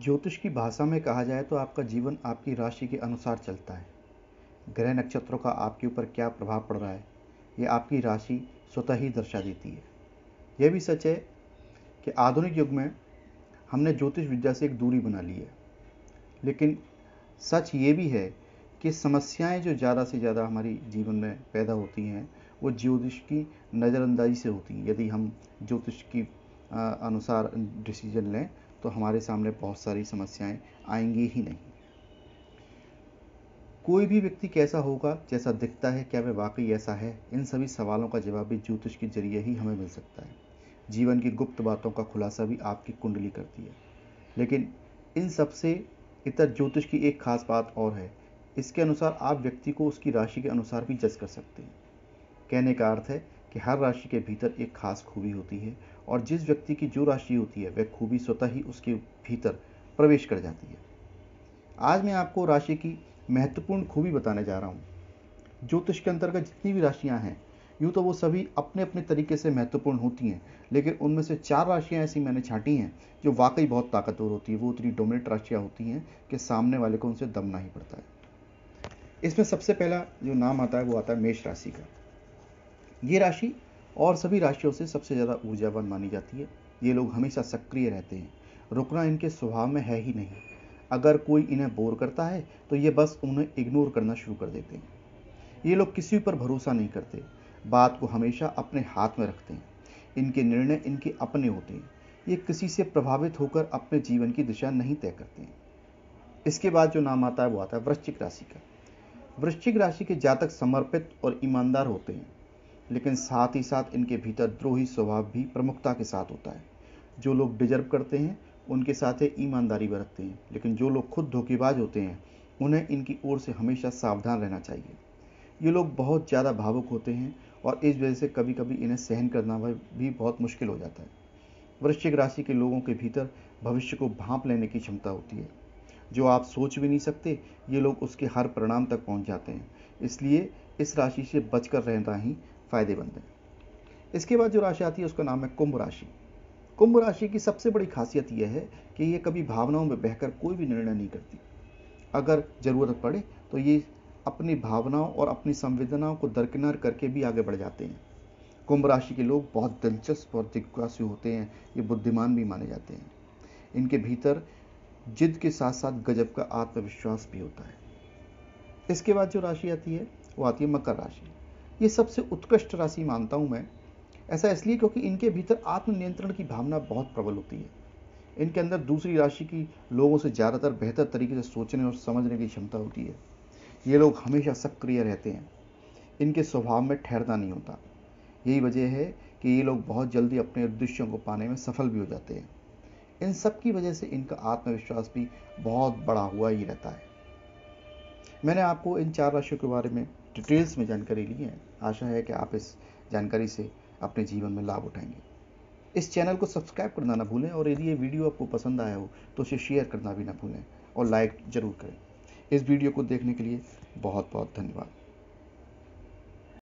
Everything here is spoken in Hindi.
ज्योतिष की भाषा में कहा जाए तो आपका जीवन आपकी राशि के अनुसार चलता है। ग्रह नक्षत्रों का आपके ऊपर क्या प्रभाव पड़ रहा है, ये आपकी राशि स्वतः ही दर्शा देती है। यह भी सच है कि आधुनिक युग में हमने ज्योतिष विद्या से एक दूरी बना ली है, लेकिन सच ये भी है कि समस्याएं जो ज़्यादा से ज़्यादा हमारी जीवन में पैदा होती हैं वो ज्योतिष की नज़रअंदाजी से होती हैं। यदि हम ज्योतिष की अनुसार डिसीजन लें तो हमारे सामने बहुत सारी समस्याएं आएंगी ही नहीं। कोई भी व्यक्ति कैसा होगा, जैसा दिखता है, क्या वह वाकई ऐसा है? इन सभी सवालों का जवाब भी ज्योतिष के जरिए ही हमें मिल सकता है। जीवन की गुप्त बातों का खुलासा भी आपकी कुंडली करती है। लेकिन इन सबसे इतर ज्योतिष की एक खास बात और है। इसके अनुसार आप व्यक्ति को उसकी राशि के अनुसार भी जज कर सकते हैं। कहने का अर्थ है कि हर राशि के भीतर एक खास खूबी होती है और जिस व्यक्ति की जो राशि होती है वह खूबी स्वतः ही उसके भीतर प्रवेश कर जाती है। आज मैं आपको राशि की महत्वपूर्ण खूबी बताने जा रहा हूँ। ज्योतिष के अंतर्गत जितनी भी राशियाँ हैं, यूँ तो वो सभी अपने अपने तरीके से महत्वपूर्ण होती हैं, लेकिन उनमें से 4 राशियाँ ऐसी मैंने छांटी हैं जो वाकई बहुत ताकतवर होती है। वो उतनी डोमिनेट राशियाँ होती हैं कि सामने वाले को उनसे दम नहीं पड़ता है। इसमें सबसे पहला जो नाम आता है वो आता है मेष राशि का। ये राशि और सभी राशियों से सबसे ज़्यादा ऊर्जावान मानी जाती है। ये लोग हमेशा सक्रिय रहते हैं, रुकना इनके स्वभाव में है ही नहीं। अगर कोई इन्हें बोर करता है तो ये बस उन्हें इग्नोर करना शुरू कर देते हैं। ये लोग किसी पर भरोसा नहीं करते, बात को हमेशा अपने हाथ में रखते हैं। इनके निर्णय इनके अपने होते हैं। ये किसी से प्रभावित होकर अपने जीवन की दिशा नहीं तय करते हैं। इसके बाद जो नाम आता है वो आता है वृश्चिक राशि का। वृश्चिक राशि के जातक समर्पित और ईमानदार होते हैं, लेकिन साथ ही साथ इनके भीतर द्रोही स्वभाव भी प्रमुखता के साथ होता है। जो लोग डिजर्व करते हैं उनके साथ ईमानदारी बरतते हैं, लेकिन जो लोग खुद धोखेबाज होते हैं उन्हें इनकी ओर से हमेशा सावधान रहना चाहिए। ये लोग बहुत ज़्यादा भावुक होते हैं और इस वजह से कभी कभी इन्हें सहन करना भी बहुत मुश्किल हो जाता है। वृश्चिक राशि के लोगों के भीतर भविष्य को भांप लेने की क्षमता होती है। जो आप सोच भी नहीं सकते, ये लोग उसके हर परिणाम तक पहुंच जाते हैं। इसलिए इस राशि से बचकर रहना ही फायदेमंद है। इसके बाद जो राशि आती है उसका नाम है कुंभ राशि। कुंभ राशि की सबसे बड़ी खासियत यह है कि ये कभी भावनाओं में बहकर कोई भी निर्णय नहीं करती। अगर जरूरत पड़े तो ये अपनी भावनाओं और अपनी संवेदनाओं को दरकिनार करके भी आगे बढ़ जाते हैं। कुंभ राशि के लोग बहुत दिलचस्प और जिज्ञासु होते हैं। ये बुद्धिमान भी माने जाते हैं। इनके भीतर जिद के साथ साथ गजब का आत्मविश्वास भी होता है। इसके बाद जो राशि आती है वो आती है मकर राशि। ये सबसे उत्कृष्ट राशि मानता हूं मैं। ऐसा इसलिए क्योंकि इनके भीतर आत्मनियंत्रण की भावना बहुत प्रबल होती है। इनके अंदर दूसरी राशि की लोगों से ज़्यादातर बेहतर तरीके से सोचने और समझने की क्षमता होती है। ये लोग हमेशा सक्रिय रहते हैं। इनके स्वभाव में ठहरना नहीं होता। यही वजह है कि ये लोग बहुत जल्दी अपने उद्देश्यों को पाने में सफल भी हो जाते हैं। इन सब की वजह से इनका आत्मविश्वास भी बहुत बड़ा हुआ ही रहता है। मैंने आपको इन 4 राशियों के बारे में डिटेल्स में जानकारी ली है। आशा है कि आप इस जानकारी से अपने जीवन में लाभ उठाएंगे। इस चैनल को सब्सक्राइब करना ना भूलें और यदि ये वीडियो आपको पसंद आया हो तो उसे शेयर करना भी ना भूलें और लाइक ज़रूर करें। इस वीडियो को देखने के लिए बहुत बहुत धन्यवाद।